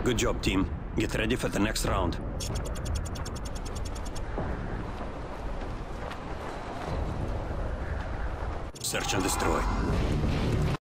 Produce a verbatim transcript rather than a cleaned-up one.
Good job, team. Get ready for the next round. Search and destroy.